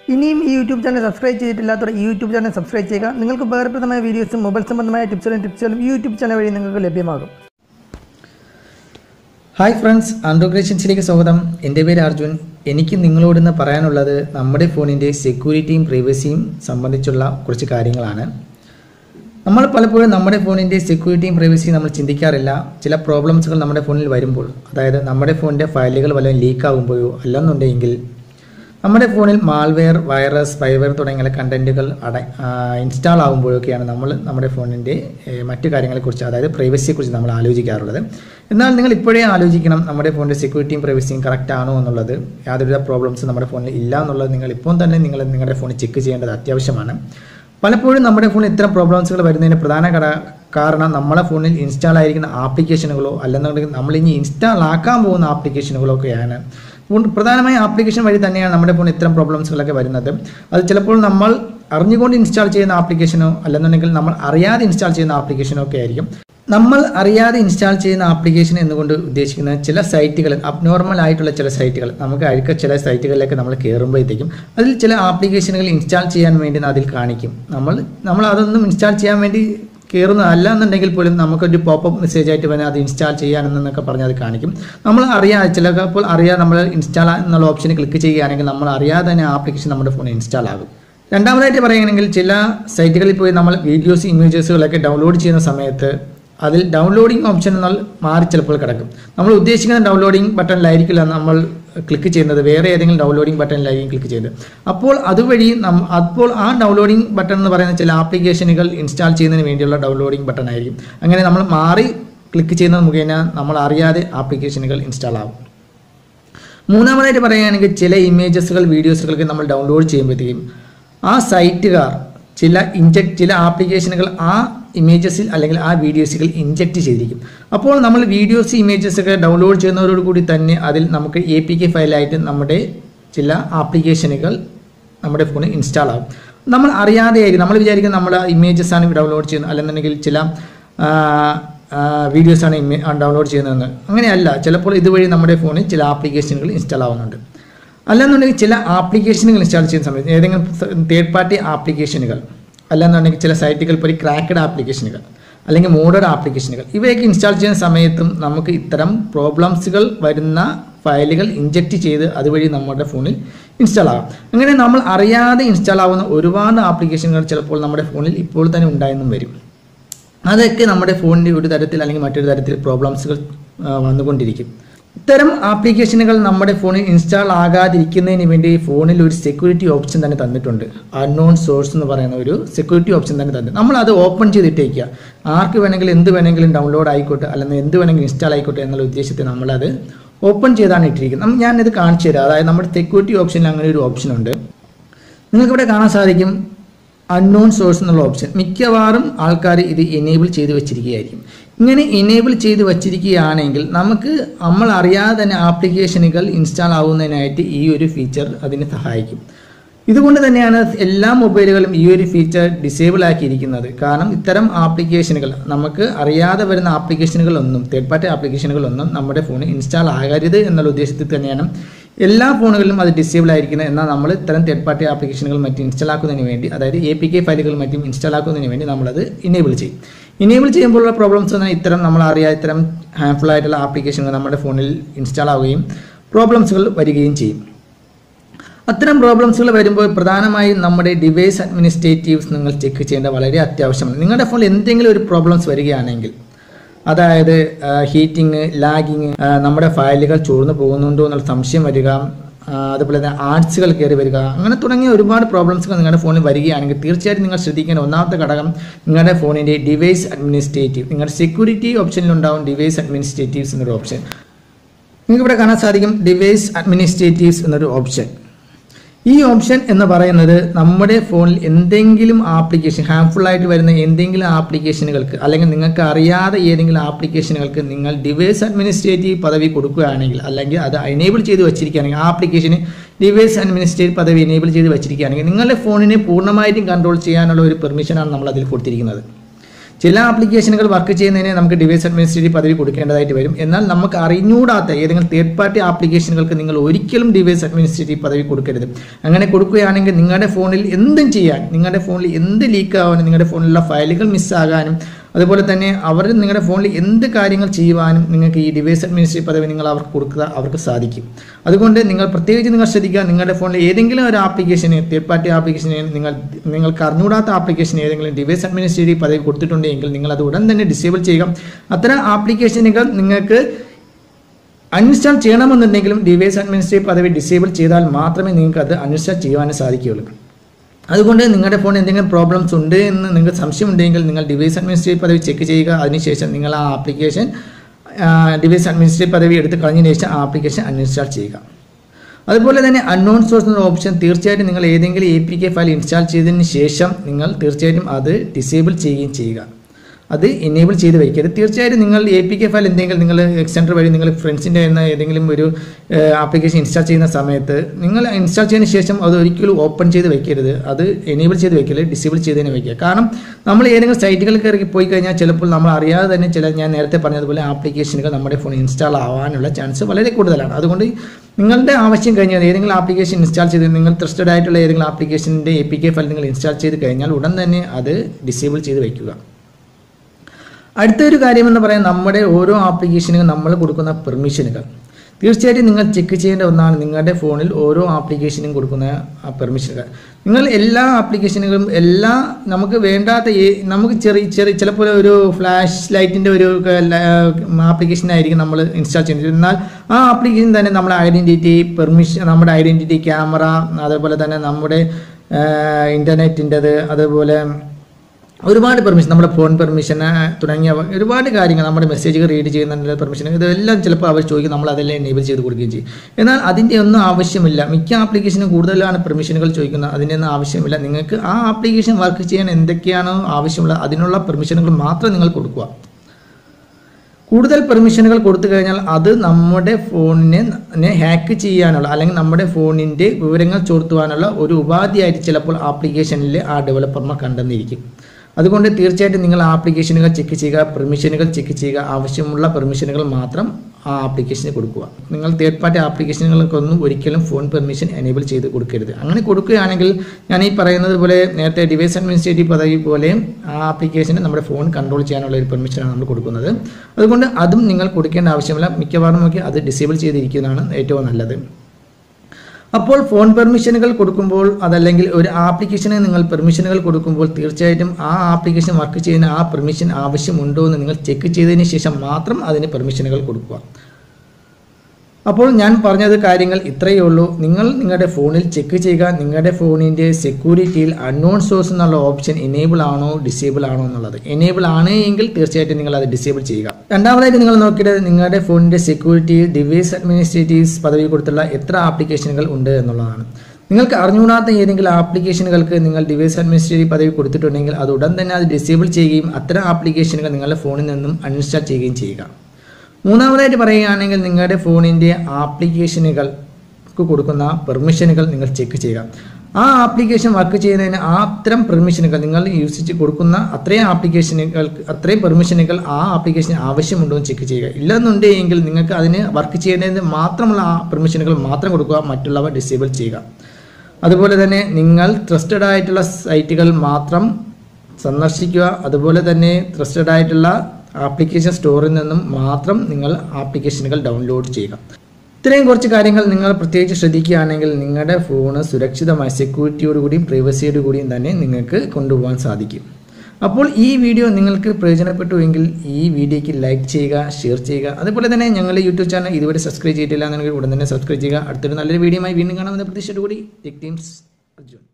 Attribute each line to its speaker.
Speaker 1: ഇനിയും ഈ YouTube channel subscribe ചെയ്തിട്ടില്ലാത്തവർ ഈ യൂട്യൂബ് ചാനൽ സബ്സ്ക്രൈബ് ചെയ്യുക. നിങ്ങൾക്ക് ഉപകാരപ്രദമായ വീഡിയോസും മൊബൈൽ സംബന്ധമായ ടിപ്സുകളും ഈ യൂട്യൂബ് ചാനൽ വഴി നിങ്ങൾക്ക് ലഭ്യമാകും.
Speaker 2: ഹായ് ഫ്രണ്ട്സ്, ആൻഡ്രോ ക്രിയേഷൻസിലേക്ക് സ്വാഗതം. എൻ്റെ പേര് അർജുൻ. എനിക്ക് നിങ്ങളോടൊന്ന് പറയാനുള്ളത് നമ്മുടെ ഫോണിൻ്റെ സെക്യൂരിറ്റിയും പ്രൈവസിയും സംബന്ധിച്ചുള്ള കുറച്ച് കാര്യങ്ങളാണ്. നമ്മൾ പലപ്പോഴും നമ്മുടെ ഫോണിൻ്റെ സെക്യൂരിറ്റിയും പ്രൈവസിയും നമ്മൾ ചിന്തിക്കാറില്ല. ചില പ്രോബ്ലംസുകൾ നമ്മുടെ ഫോണിൽ വരുമ്പോൾ, അതായത് നമ്മുടെ ഫോണിൻ്റെ ഫയലുകൾ വല്ലതും ലീക്കാകുമ്പോഴോ അല്ലെന്നുണ്ടെങ്കിൽ നമ്മുടെ ഫോണിൽ മാൾവെയർ, വൈറസ്, സ്പൈവെയർ തുടങ്ങിയ കണ്ടൻറ്റുകൾ ഇൻസ്റ്റാൾ ആകുമ്പോഴൊക്കെയാണ് നമ്മൾ നമ്മുടെ ഫോണിൻ്റെ മറ്റു കാര്യങ്ങളെക്കുറിച്ച്, അതായത് പ്രൈവസിയെക്കുറിച്ച് നമ്മൾ ആലോചിക്കാറുള്ളത്. എന്നാൽ നിങ്ങൾ ഇപ്പോഴേ ആലോചിക്കണം, നമ്മുടെ ഫോണിൻ്റെ സെക്യൂരിറ്റിയും പ്രൈവസിയും കറക്റ്റ് ആണോ എന്നുള്ളത്. യാതൊരുവിധ പ്രോബ്ലംസ് നമ്മുടെ ഫോണിൽ ഇല്ല എന്നുള്ളത് നിങ്ങൾ ഇപ്പോൾ തന്നെ നിങ്ങളുടെ ഫോണിൽ ചെക്ക് ചെയ്യേണ്ടത് അത്യാവശ്യമാണ്. പലപ്പോഴും നമ്മുടെ ഫോണിൽ ഇത്തരം പ്രോബ്ലംസുകൾ വരുന്നതിന് പ്രധാന കാരണം നമ്മുടെ ഫോണിൽ ഇൻസ്റ്റാൾ ആയിരിക്കുന്ന ആപ്ലിക്കേഷനുകളോ അല്ലെന്നുണ്ടെങ്കിൽ നമ്മളിനി ഇൻസ്റ്റാൾ ആക്കാൻ പോകുന്ന ആപ്ലിക്കേഷനുകളോ ഒക്കെയാണ്. പ്രധാനമായും ആപ്ലിക്കേഷൻ വഴി തന്നെയാണ് നമ്മുടെ ഫോണിൽ ഇത്തരം പ്രോബ്ലംസുകളൊക്കെ വരുന്നത്. അത് ചിലപ്പോൾ നമ്മൾ അറിഞ്ഞുകൊണ്ട് ഇൻസ്റ്റാൾ ചെയ്യുന്ന ആപ്ലിക്കേഷനോ അല്ലെന്നുണ്ടെങ്കിൽ നമ്മൾ അറിയാതെ ഇൻസ്റ്റാൾ ചെയ്യുന്ന ആപ്ലിക്കേഷനോ ഒക്കെ ആയിരിക്കും. നമ്മൾ അറിയാതെ ഇൻസ്റ്റാൾ ചെയ്യുന്ന ആപ്ലിക്കേഷൻ എന്നുകൊണ്ട് ഉദ്ദേശിക്കുന്നത് ചില സൈറ്റുകൾ, അബ്നോർമൽ ആയിട്ടുള്ള ചില സൈറ്റുകൾ, നമുക്ക് അഴുക്ക ചില സൈറ്റുകളിലേക്ക് നമ്മൾ കയറുമ്പോഴത്തേക്കും അതിൽ ചില ആപ്ലിക്കേഷനുകൾ ഇൻസ്റ്റാൾ ചെയ്യാൻ വേണ്ടി അതിൽ കാണിക്കും. നമ്മൾ അതൊന്നും ഇൻസ്റ്റാൾ ചെയ്യാൻ വേണ്ടി കയറുന്നതല്ല എന്നുണ്ടെങ്കിൽ പോലും നമുക്കൊരു പോപ്പപ്പ് മെസ്സേജ് ആയിട്ട് വന്നാൽ അത് ഇൻസ്റ്റാൾ ചെയ്യാനെന്നൊക്കെ പറഞ്ഞ് അത് കാണിക്കും. നമ്മൾ അറിയാതെ, ചിലപ്പോൾ അറിയാതെ നമ്മൾ ഇൻസ്റ്റാൾ എന്നുള്ള ഓപ്ഷന് ക്ലിക്ക് ചെയ്യുകയാണെങ്കിൽ നമ്മൾ അറിയാതെ തന്നെ ആപ്ലിക്കേഷൻ നമ്മുടെ ഫോണിൽ ഇൻസ്റ്റാൾ ആകും. രണ്ടാമതായിട്ട് പറയുകയാണെങ്കിൽ ചില സൈറ്റുകളിൽ പോയി നമ്മൾ വീഡിയോസ്, ഇമേജസുകളൊക്കെ ഡൗൺലോഡ് ചെയ്യുന്ന സമയത്ത് അതിൽ ഡൗൺലോഡിംഗ് ഓപ്ഷൻ എന്നാൽ മാറി ചിലപ്പോൾ കിടക്കും. നമ്മൾ ഉദ്ദേശിക്കുന്ന ഡൗൺലോഡിംഗ് ബട്ടണിലായിരിക്കില്ല നമ്മൾ ക്ലിക്ക് ചെയ്യുന്നത്, വേറെ ഏതെങ്കിലും ഡൗൺലോഡിംഗ് ബട്ടണിലായിരിക്കും ക്ലിക്ക് ചെയ്യുന്നത്. അപ്പോൾ അതുവഴി ആ ഡൗൺലോഡിംഗ് ബട്ടൺ എന്ന് പറയുന്ന ചില ആപ്ലിക്കേഷനുകൾ ഇൻസ്റ്റാൾ ചെയ്യുന്നതിന് വേണ്ടിയുള്ള ഡൗൺലോഡിംഗ് ബട്ടൺ ആയിരിക്കും. അങ്ങനെ നമ്മൾ മാറി ക്ലിക്ക് ചെയ്യുന്നത് മുഖേന നമ്മൾ അറിയാതെ ആപ്ലിക്കേഷനുകൾ ഇൻസ്റ്റാൾ ആകും. മൂന്നാമതായിട്ട് പറയുകയാണെങ്കിൽ ചില ഇമേജസുകൾ, വീഡിയോസുകളൊക്കെ നമ്മൾ ഡൗൺലോഡ് ചെയ്യുമ്പോഴത്തേക്കും ആ സൈറ്റുകാർ ചില ആപ്ലിക്കേഷനുകൾ ആ ഇമേജസിൽ അല്ലെങ്കിൽ ആ വീഡിയോസുകൾ ഇൻജക്റ്റ് ചെയ്തിരിക്കും. അപ്പോൾ നമ്മൾ വീഡിയോസ്, ഇമേജസൊക്കെ ഡൗൺലോഡ് ചെയ്യുന്നതോടുകൂടി തന്നെ അതിൽ നമുക്ക് APK ഫയലായിട്ട് നമ്മുടെ ചില ആപ്ലിക്കേഷനുകൾ നമ്മുടെ ഫോണിൽ ഇൻസ്റ്റാൾ ആകും. നമ്മൾ അറിയാതെ ആയിരിക്കും, നമ്മൾ വിചാരിക്കും നമ്മുടെ ഇമേജസ് ആണ് ഡൗൺലോഡ് ചെയ്യുന്നത്, അല്ലെന്നുണ്ടെങ്കിൽ ചില വീഡിയോസാണ് ഡൗൺലോഡ് ചെയ്യുന്നതെന്ന്. അങ്ങനെയല്ല, ചിലപ്പോൾ ഇതുവഴി നമ്മുടെ ഫോണിൽ ചില ആപ്ലിക്കേഷനുകൾ ഇൻസ്റ്റാൾ ആവുന്നുണ്ട്. അല്ലെന്നുണ്ടെങ്കിൽ ചില ആപ്ലിക്കേഷനുകൾ ഇൻസ്റ്റാൾ ചെയ്യുന്ന സമയത്ത് ഏതെങ്കിലും തേർഡ് പാർട്ടി ആപ്ലിക്കേഷനുകൾ, അല്ലെന്നുണ്ടെങ്കിൽ ചില സൈറ്റുകൾ പോലെ ക്രാക്കഡ് ആപ്ലിക്കേഷനുകൾ അല്ലെങ്കിൽ മോഡേൺ ആപ്ലിക്കേഷനുകൾ, ഇവയൊക്കെ ഇൻസ്റ്റാൾ ചെയ്യുന്ന സമയത്തും നമുക്ക് ഇത്തരം പ്രോബ്ലംസുകൾ വരുന്ന ഫയലുകൾ ഇൻജക്റ്റ് ചെയ്ത് അതുവഴി നമ്മുടെ ഫോണിൽ ഇൻസ്റ്റാൾ ആകും. അങ്ങനെ നമ്മൾ അറിയാതെ ഇൻസ്റ്റാൾ ആവുന്ന ഒരുപാട് ആപ്ലിക്കേഷനുകൾ ചിലപ്പോൾ നമ്മുടെ ഫോണിൽ ഇപ്പോൾ തന്നെ ഉണ്ടായെന്നും വരും. അതൊക്കെ നമ്മുടെ ഫോണിൻ്റെ ഒരു തരത്തിൽ അല്ലെങ്കിൽ മറ്റൊരു തരത്തിൽ പ്രോബ്ലംസുകൾ വന്നുകൊണ്ടിരിക്കും. ഇത്തരം ആപ്ലിക്കേഷനുകൾ നമ്മുടെ ഫോണിൽ ഇൻസ്റ്റാൾ ആകാതിരിക്കുന്നതിന് വേണ്ടി ഫോണിൽ ഒരു സെക്യൂരിറ്റി ഓപ്ഷൻ തന്നെ തന്നിട്ടുണ്ട്. അൺനോൺ സോഴ്സ് എന്ന് പറയുന്ന ഒരു സെക്യൂരിറ്റി ഓപ്ഷൻ തന്നെ തന്നിട്ടുണ്ട്. നമ്മൾ അത് ഓപ്പൺ ചെയ്തിട്ടേക്കുക. ആർക്ക് വേണമെങ്കിലും എന്ത് വേണമെങ്കിലും ഡൗൺലോഡ് ആയിക്കോട്ടെ, അല്ലെങ്കിൽ എന്ത് വേണമെങ്കിലും ഇൻസ്റ്റാൾ ആയിക്കോട്ടെ എന്നുള്ള ഉദ്ദേശത്തിൽ നമ്മളത് ഓപ്പൺ ചെയ്താണ് ഇട്ടിരിക്കുന്നത്. ഞാനിത് കാണിച്ചു തരാം. അതായത് നമ്മുടെ സെക്യൂരിറ്റി ഓപ്ഷനിൽ അങ്ങനെ ഒരു ഓപ്ഷൻ ഉണ്ട്. നിങ്ങൾക്കിവിടെ കാണാൻ സാധിക്കും അൺനോൺ സോഴ്സ് എന്നുള്ള ഓപ്ഷൻ. മിക്കവാറും ആൾക്കാർ ഇത് എനേബിൾ ചെയ്ത് വെച്ചിരിക്കുകയായിരിക്കും. ഇങ്ങനെ എനേബിൾ ചെയ്ത് വച്ചിരിക്കുകയാണെങ്കിൽ നമ്മൾ അറിയാതെ തന്നെ ആപ്ലിക്കേഷനുകൾ ഇൻസ്റ്റാൾ ആവുന്നതിനായിട്ട് ഈ ഒരു ഫീച്ചർ അതിനെ സഹായിക്കും. ഇതുകൊണ്ട് തന്നെയാണ് എല്ലാ മൊബൈലുകളും ഈ ഒരു ഫീച്ചർ ഡിസേബിൾ ആക്കിയിരിക്കുന്നത്. കാരണം ഇത്തരം ആപ്ലിക്കേഷനുകൾ, നമുക്ക് അറിയാതെ വരുന്ന ആപ്ലിക്കേഷനുകളൊന്നും, തേർഡ് പാർട്ടി ആപ്ലിക്കേഷനുകളൊന്നും നമ്മുടെ ഫോണിൽ ഇൻസ്റ്റാൾ ആകരുത് എന്നുള്ള ഉദ്ദേശത്തിൽ തന്നെയാണ് എല്ലാ ഫോണുകളിലും അത് ഡിസേബിൾ ആയിരിക്കുന്നത്. എന്നാൽ നമ്മൾ ഇത്തരം തേർഡ് പാർട്ടി ആപ്ലിക്കേഷനുകൾ മറ്റും ഇൻസ്റ്റാൾ ആക്കുന്നതിന് വേണ്ടി, അതായത് APK ഫയലുകൾ മറ്റും ഇൻസ്റ്റാൾ ആക്കുന്നതിന് വേണ്ടി നമ്മളത് ഇനേബിൾ ചെയ്യും. ഇനേബിൾ ചെയ്യുമ്പോഴുള്ള പ്രോബ്ലംസ് എന്നാൽ ഇത്തരം നമ്മൾ അറിയാതെ ഇത്തരം ഹാംഫുൾ ആയിട്ടുള്ള ആപ്ലിക്കേഷനുകൾ നമ്മുടെ ഫോണിൽ ഇൻസ്റ്റാൾ ആവുകയും പ്രോബ്ലംസുകൾ വരികയും ചെയ്യും. അത്തരം പ്രോബ്ലംസുകൾ വരുമ്പോൾ പ്രധാനമായും നമ്മുടെ ഡിവൈസ് അഡ്മിനിസ്ട്രേറ്റീവ്സ് നിങ്ങൾ ചെക്ക് ചെയ്യേണ്ടത് വളരെ അത്യാവശ്യമാണ്. നിങ്ങളുടെ ഫോണിൽ എന്തെങ്കിലും ഒരു പ്രോബ്ലംസ് വരികയാണെങ്കിൽ, അതായത് ഹീറ്റിംഗ്, ലാഗിങ്, നമ്മുടെ ഫയലുകൾ ചോർന്നു പോകുന്നുണ്ടോ എന്നുള്ള സംശയം വരിക, അതുപോലെ തന്നെ ആഡ്സുകൾ കയറി വരിക, അങ്ങനെ തുടങ്ങിയ ഒരുപാട് പ്രോബ്ലംസുകൾ നിങ്ങളുടെ ഫോണിൽ വരികയാണെങ്കിൽ തീർച്ചയായിട്ടും നിങ്ങൾ ശ്രദ്ധിക്കേണ്ട ഒന്നാമത്തെ ഘടകം നിങ്ങളുടെ ഫോണിൻ്റെ ഡിവൈസ് അഡ്മിനിസ്ട്രേറ്റീവ്. നിങ്ങളുടെ സെക്യൂരിറ്റി ഓപ്ഷനിലുണ്ടാവും ഡിവൈസ് അഡ്മിനിസ്ട്രേറ്റീവ്സ് എന്നൊരു ഓപ്ഷൻ. നിങ്ങൾക്കിവിടെ കാണാൻ സാധിക്കും ഡിവൈസ് അഡ്മിനിസ്ട്രേറ്റീവ്സ് എന്നൊരു ഓപ്ഷൻ. ഈ ഓപ്ഷൻ എന്ന് പറയുന്നത് നമ്മുടെ ഫോണിൽ എന്തെങ്കിലും ആപ്ലിക്കേഷൻ, ഹാംഫുൾ ആയിട്ട് വരുന്ന എന്തെങ്കിലും ആപ്ലിക്കേഷനുകൾക്ക്, അല്ലെങ്കിൽ നിങ്ങൾക്ക് അറിയാതെ ഏതെങ്കിലും ആപ്ലിക്കേഷനുകൾക്ക് നിങ്ങൾ ഡിവൈസ് അഡ്മിനിസ്ട്രേറ്റീവ് പദവി കൊടുക്കുകയാണെങ്കിൽ, അല്ലെങ്കിൽ അത് എനേബിൾ ചെയ്ത് വെച്ചിരിക്കുകയാണെങ്കിൽ, ആ ആപ്ലിക്കേഷന് ഡിവൈസ് അഡ്മിനിസ്ട്രേറ്റീവ് പദവി എനേബിൾ ചെയ്ത് വെച്ചിരിക്കുകയാണെങ്കിൽ നിങ്ങളുടെ ഫോണിനെ പൂർണ്ണമായിട്ടും കൺട്രോൾ ചെയ്യാനുള്ള ഒരു പെർമിഷനാണ് നമ്മൾ അതിൽ കൊടുത്തിരിക്കുന്നത്. ചില ആപ്ലിക്കേഷനുകൾ വർക്ക് ചെയ്യുന്നതിന് നമുക്ക് ഡിവൈസ് അഡ്മിനിസ്ട്രേറ്റീവ് പദവി കൊടുക്കേണ്ടതായിട്ട് വരും. എന്നാൽ നമുക്ക് അറിഞ്ഞൂടാത്ത ഏതെങ്കിലും തേർഡ് പാർട്ടി ആപ്ലിക്കേഷനുകൾക്ക് നിങ്ങൾ ഒരിക്കലും ഡിവൈസ് അഡ്മിനിസ്ട്രേറ്റീവ് പദവി കൊടുക്കരുത്. അങ്ങനെ കൊടുക്കുകയാണെങ്കിൽ നിങ്ങളുടെ ഫോണിൽ എന്തും ചെയ്യാൻ, നിങ്ങളുടെ ഫോണിൽ എന്ത് ലീക്ക് ആവാനും, നിങ്ങളുടെ ഫോണിലുള്ള ഫയലുകൾ മിസ്സാകാനും, അതുപോലെ തന്നെ നിങ്ങളുടെ ഫോണിൽ എന്ത് കാര്യങ്ങൾ ചെയ്യുവാനും നിങ്ങൾക്ക് ഈ ഡിവൈസ് അഡ്മിനിസ്ട്രേറ്റീവ് പദവി നിങ്ങൾ അവർക്ക് സാധിക്കും. അതുകൊണ്ട് പ്രത്യേകിച്ച് നിങ്ങൾ ശ്രദ്ധിക്കുക, നിങ്ങളുടെ ഫോണിൽ ഏതെങ്കിലും ഒരു ആപ്ലിക്കേഷന്, തേർഡ് പാർട്ടി ആപ്ലിക്കേഷന്, നിങ്ങൾക്ക് അറിഞ്ഞൂടാത്ത ആപ്ലിക്കേഷൻ ഏതെങ്കിലും ഡിവൈസ് അഡ്മിനിസ്ട്രേറ്റീവ് പദവി കൊടുത്തിട്ടുണ്ടെങ്കിൽ നിങ്ങൾ അത് ഉടൻ തന്നെ ഡിസേബിൾ ചെയ്യുക. അത്തരം ആപ്ലിക്കേഷനുകൾ നിങ്ങൾക്ക് അൺഇൻസ്റ്റാൾ ചെയ്യണമെന്നുണ്ടെങ്കിലും ഡിവൈസ് അഡ്മിനിസ്ട്രേറ്റീവ് പദവി ഡിസേബിൾ ചെയ്താൽ മാത്രമേ നിങ്ങൾക്ക് അത് അൺഇൻസ്റ്റാൾ ചെയ്യുവാനും സാധിക്കുകയുള്ളൂ. അതുകൊണ്ട് നിങ്ങളുടെ ഫോണിൽ എന്തെങ്കിലും പ്രോബ്ലംസ് ഉണ്ട് എന്ന് നിങ്ങൾക്ക് സംശയമുണ്ടെങ്കിൽ നിങ്ങൾ ഡിവൈസ് അഡ്മിനിസ്ട്രേറ്റീവ് പദവി ചെക്ക് ചെയ്യുക. അതിനുശേഷം നിങ്ങൾ ആ ആപ്ലിക്കേഷൻ ഡിവൈസ് അഡ്മിനിസ്ട്രേറ്റീവ് പദവി എടുത്ത് കളഞ്ഞതിന് ശേഷം ആ ആപ്ലിക്കേഷൻ അൺഇൻസ്റ്റാൾ ചെയ്യുക. അതുപോലെ തന്നെ അൺനോൺ സോഴ്സ് എന്ന ഓപ്ഷൻ തീർച്ചയായിട്ടും നിങ്ങൾ ഏതെങ്കിലും APK ഫയൽ ഇൻസ്റ്റാൾ ചെയ്തതിന് ശേഷം നിങ്ങൾ തീർച്ചയായിട്ടും അത് ഡിസേബിൾ ചെയ്യുകയും ചെയ്യുക. അത് എനേബിൾ ചെയ്ത് വയ്ക്കരുത്. തീർച്ചയായിട്ടും നിങ്ങൾ APK ഫയൽ എന്തെങ്കിലും നിങ്ങൾ എക്സ്റ്റൻഡർ വഴി നിങ്ങൾ ഫ്രണ്ട്സിൻ്റെ ഏതെങ്കിലും ഒരു ആപ്ലിക്കേഷൻ ഇൻസ്റ്റാൾ ചെയ്യുന്ന സമയത്ത് നിങ്ങൾ ഇൻസ്റ്റാൾ ചെയ്തതിന് ശേഷം അത് ഒരിക്കലും ഓപ്പൺ ചെയ്ത് വയ്ക്കരുത്. അത് എനേബിൾ ചെയ്ത് വയ്ക്കരുത്, ഡിസേബിൾ ചെയ്തതിന് വയ്ക്കുക. കാരണം നമ്മൾ ഏതെങ്കിലും സൈറ്റുകളിൽ കയറി പോയി കഴിഞ്ഞാൽ ചിലപ്പോൾ നമ്മൾ അറിയാതെ തന്നെ ഞാൻ നേരത്തെ പറഞ്ഞതുപോലെ ആപ്ലിക്കേഷനുകൾ നമ്മുടെ ഫോണിൽ ഇൻസ്റ്റാൾ ആവാനുള്ള ചാൻസ് വളരെ കൂടുതലാണ്. അതുകൊണ്ട് നിങ്ങളുടെ ആവശ്യം കഴിഞ്ഞാൽ ഏതെങ്കിലും ആപ്ലിക്കേഷൻ ഇൻസ്റ്റാൾ ചെയ്ത് നിങ്ങൾ ട്രസ്റ്റഡ് ആയിട്ടുള്ള ഏതെങ്കിലും ആപ്ലിക്കേഷൻ്റെ APK ഫയൽ നിങ്ങൾ ഇൻസ്റ്റാൾ ചെയ്ത് കഴിഞ്ഞാൽ ഉടൻ തന്നെ അത് ഡിസേബിൾ ചെയ്ത് വയ്ക്കുക. അടുത്തൊരു കാര്യമെന്ന് പറയാൻ നമ്മുടെ ഓരോ ആപ്ലിക്കേഷനുകൾ നമ്മൾ കൊടുക്കുന്ന പെർമിഷനുകൾ തീർച്ചയായിട്ടും നിങ്ങൾ ചെക്ക് ചെയ്യേണ്ട ഒന്നാണ്. നിങ്ങളുടെ ഫോണിൽ ഓരോ ആപ്ലിക്കേഷനും കൊടുക്കുന്ന പെർമിഷനുകൾ നിങ്ങൾ എല്ലാ ആപ്ലിക്കേഷനുകളും നമുക്ക് വേണ്ടാത്ത നമുക്ക് ചിലപ്പോൾ ഒരു ഫ്ലാഷ് ലൈറ്റിൻ്റെ ഒരു ആപ്ലിക്കേഷനായിരിക്കും നമ്മൾ ഇൻസ്റ്റാൾ ചെയ്യുന്നത്. എന്നാൽ ആ ആപ്ലിക്കേഷൻ തന്നെ നമ്മുടെ നമ്മുടെ ഐഡൻറ്റിറ്റി, ക്യാമറ, അതുപോലെ തന്നെ നമ്മുടെ ഇൻ്റർനെറ്റിൻ്റെത്, അതുപോലെ ഒരുപാട് പെർമിഷൻ, നമ്മുടെ ഫോൺ പെർമിഷൻ തുടങ്ങിയ ഒരുപാട് കാര്യങ്ങൾ, നമ്മുടെ മെസ്സേജുകൾ റീഡ് ചെയ്യുന്നതിൻ്റെ പെർമിഷൻ, ഇതെല്ലാം ചിലപ്പോൾ അവർ ചോദിക്കും, നമ്മൾ അതെല്ലാം എനേബിൾ ചെയ്ത് കൊടുക്കുകയും ചെയ്യും. എന്നാൽ അതിൻ്റെ ഒന്നും ആവശ്യമില്ല. മിക്ക ആപ്ലിക്കേഷനും കൂടുതലാണ് പെർമിഷനുകൾ ചോദിക്കുന്നത്. അതിൻ്റെ ഒന്നും ആവശ്യമില്ല. നിങ്ങൾക്ക് ആ ആപ്ലിക്കേഷൻ വർക്ക് ചെയ്യാൻ എന്തൊക്കെയാണോ ആവശ്യമുള്ളത് അതിനുള്ള പെർമിഷനുകൾ മാത്രം നിങ്ങൾ കൊടുക്കുക. കൂടുതൽ പെർമിഷനുകൾ കൊടുത്തു കഴിഞ്ഞാൽ അത് നമ്മുടെ ഫോണിനെ ഹാക്ക് ചെയ്യാനുള്ള അല്ലെങ്കിൽ നമ്മുടെ ഫോണിൻ്റെ വിവരങ്ങൾ ചോർത്തുവാനുള്ള ഒരു ഉപാധിയായിട്ട് ചിലപ്പോൾ ആപ്ലിക്കേഷനിൽ ആ ഡെവലപ്പർമാർ കണ്ടെന്നിരിക്കും. അതുകൊണ്ട് തീർച്ചയായിട്ടും നിങ്ങൾ ആപ്ലിക്കേഷനുകൾ ചെക്ക് ചെയ്യുക, പെർമിഷനുകൾ ചെക്ക് ചെയ്യുക. ആവശ്യമുള്ള പെർമിഷനുകൾ മാത്രം ആ ആപ്ലിക്കേഷന് കൊടുക്കുക. നിങ്ങൾ തേർഡ് പാർട്ടി ആപ്ലിക്കേഷനുകൾക്കൊന്നും ഒരിക്കലും ഫോൺ പെർമിഷൻ എനേബിൾ ചെയ്ത് കൊടുക്കരുത്. അങ്ങനെ കൊടുക്കുകയാണെങ്കിൽ ഞാൻ ഈ പറയുന്നത് പോലെ നേരത്തെ ഡിവൈസ് അഡ്മിനിസ്ട്രേറ്റീവ് പദവി പോലെ ആ ആപ്ലിക്കേഷന് നമ്മുടെ ഫോൺ കൺട്രോൾ ചെയ്യാനുള്ള ഒരു പെർമിഷനാണ് നമ്മൾ കൊടുക്കുന്നത്. അതുകൊണ്ട് അതും നിങ്ങൾ കൊടുക്കേണ്ട ആവശ്യമില്ല. മിക്കവാറും നോക്കി അത് ഡിസേബിൾ ചെയ്തിരിക്കുന്നതാണ് ഏറ്റവും നല്ലത്. അപ്പോൾ ഫോൺ പെർമിഷനുകൾ കൊടുക്കുമ്പോൾ അതല്ലെങ്കിൽ ഒരു ആപ്ലിക്കേഷന് നിങ്ങൾ പെർമിഷനുകൾ കൊടുക്കുമ്പോൾ തീർച്ചയായിട്ടും ആ ആപ്ലിക്കേഷൻ വർക്ക് ചെയ്യുന്ന ആ പെർമിഷൻ ആവശ്യമുണ്ടോ എന്ന് നിങ്ങൾ ചെക്ക് ചെയ്തതിന് ശേഷം മാത്രം അതിന് പെർമിഷനുകൾ കൊടുക്കുക. അപ്പോൾ ഞാൻ പറഞ്ഞത് കാര്യങ്ങൾ ഇത്രയേ ഉള്ളൂ. നിങ്ങൾ നിങ്ങളുടെ ഫോണിൽ ചെക്ക് ചെയ്യുക, നിങ്ങളുടെ ഫോണിൻ്റെ സെക്യൂരിറ്റിയിൽ അൺനോൺ സോഴ്സ് എന്നുള്ള ഓപ്ഷൻ എനേബിൾ ആണോ ഡിസേബിൾ ആണോ എന്നുള്ളത്. എനേബിൾ ആണ് എങ്കിൽ തീർച്ചയായിട്ടും നിങ്ങൾ അത് ഡിസേബിൾ ചെയ്യുക. രണ്ടാമതായിട്ട് നിങ്ങൾ നോക്കിയിട്ട് നിങ്ങളുടെ ഫോണിൻ്റെ സെക്യൂരിറ്റിയിൽ ഡിവൈസ് അഡ്മിനിസ്ട്രേറ്റീവ്സ് പദവി കൊടുത്തുള്ള എത്ര ആപ്ലിക്കേഷനുകൾ ഉണ്ട് എന്നുള്ളതാണ്. നിങ്ങൾക്ക് അറിഞ്ഞുകൂടാത്ത ഏതെങ്കിലും ആപ്ലിക്കേഷനുകൾക്ക് നിങ്ങൾ ഡിവൈസ് അഡ്മിനിസ്ട്രേറ്റീവ് പദവി കൊടുത്തിട്ടുണ്ടെങ്കിൽ അത് ഉടൻ തന്നെ അത് ഡിസേബിൾ ചെയ്യുകയും അത്തരം ആപ്ലിക്കേഷനുകൾ നിങ്ങളുടെ ഫോണിൽ നിന്നും അൺഇൻസ്റ്റാൾ ചെയ്യുകയും ചെയ്യുക. മൂന്നാമതായിട്ട് പറയുകയാണെങ്കിൽ നിങ്ങളുടെ ഫോണിൻ്റെ ആപ്ലിക്കേഷനുകൾക്ക് കൊടുക്കുന്ന പെർമിഷനുകൾ നിങ്ങൾ ചെക്ക് ചെയ്യുക. ആ ആപ്ലിക്കേഷൻ വർക്ക് ചെയ്യുന്നതിന് അത്തരം പെർമിഷനുകൾ നിങ്ങൾ യൂസ് കൊടുക്കുന്ന അത്രയും പെർമിഷനുകൾ ആ ആപ്ലിക്കേഷന് ആവശ്യമുണ്ടോ എന്ന് ചെക്ക് ചെയ്യുക. ഇല്ലെന്നുണ്ടെങ്കിൽ നിങ്ങൾക്ക് അതിന് വർക്ക് ചെയ്യുന്നതിന് മാത്രമുള്ള ആ പെർമിഷനുകൾ മാത്രം കൊടുക്കുക, മറ്റുള്ളവ ഡിസേബിൾ ചെയ്യുക. അതുപോലെ തന്നെ നിങ്ങൾ ട്രസ്റ്റഡ് ആയിട്ടുള്ള സൈറ്റുകൾ മാത്രം സന്ദർശിക്കുക. അതുപോലെ തന്നെ ട്രസ്റ്റഡ് ആയിട്ടുള്ള ആപ്ലിക്കേഷൻ സ്റ്റോറിൽ നിന്നും മാത്രം നിങ്ങൾ ആപ്ലിക്കേഷനുകൾ ഡൗൺലോഡ് ചെയ്യുക. ഇത്രയും കുറച്ച് കാര്യങ്ങൾ നിങ്ങൾ പ്രത്യേകിച്ച് ശ്രദ്ധിക്കുകയാണെങ്കിൽ നിങ്ങളുടെ ഫോണ് സുരക്ഷിതമായ സെക്യൂരിറ്റിയോടുകൂടിയും പ്രൈവസിയോടുകൂടിയും തന്നെ നിങ്ങൾക്ക് കൊണ്ടുപോകാൻ സാധിക്കും. അപ്പോൾ ഈ വീഡിയോ നിങ്ങൾക്ക് പ്രയോജനപ്പെട്ടുവെങ്കിൽ ഈ വീഡിയോയ്ക്ക് ലൈക്ക് ചെയ്യുക, ഷെയർ ചെയ്യുക. അതുപോലെ തന്നെ ഞങ്ങളുടെ യൂട്യൂബ് ചാനൽ ഇതുവരെ സബ്സ്ക്രൈബ് ചെയ്തിട്ടില്ല എന്നുണ്ടെങ്കിൽ ഉടൻ തന്നെ സബ്സ്ക്രൈബ് ചെയ്യുക. അടുത്തൊരു നല്ലൊരു വീഡിയോയുമായി വീണ്ടും കാണാമെന്ന പ്രതീക്ഷയോടുകൂടി ടെക് ടീംസ് അർജുൻ.